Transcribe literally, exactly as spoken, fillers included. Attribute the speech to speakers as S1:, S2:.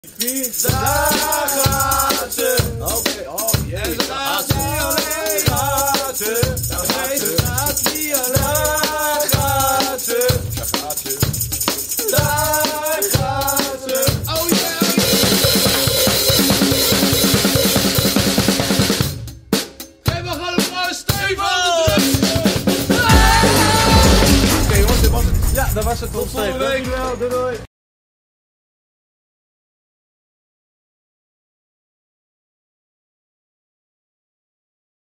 S1: Daar gaat ze.
S2: Oké, okay, oh jee.
S1: En ze gaat niet alleen. Gaat ze. Daar gaat ze. Gaat niet alleen. Daar gaat ze.
S2: Daar gaat ze.
S1: Daar gaat ze. Oh yeah. Geef maar gewoon een mooie Steven aan de druk.
S2: Oké jongens, dit was het. Ja, dat was het.
S1: Tot volgende week wel. Doei doei.